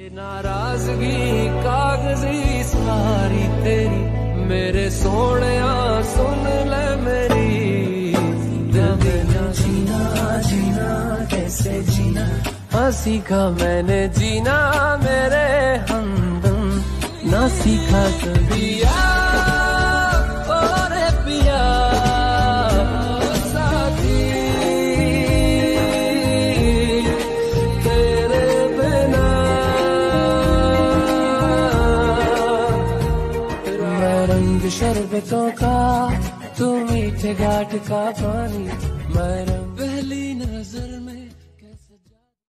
नाराजगी कागजी सारी तेरी, मेरे सोनिया सुन ले मेरी। जीना जीना कैसे जीना, हाँ सीखा मैंने जीना मेरे हमदम, ना सीखा कभी और पिया साथी, तेरे बिना मैं रंग शरबतों का, तू मीठे घाट का पानी, मैं पहली नजर में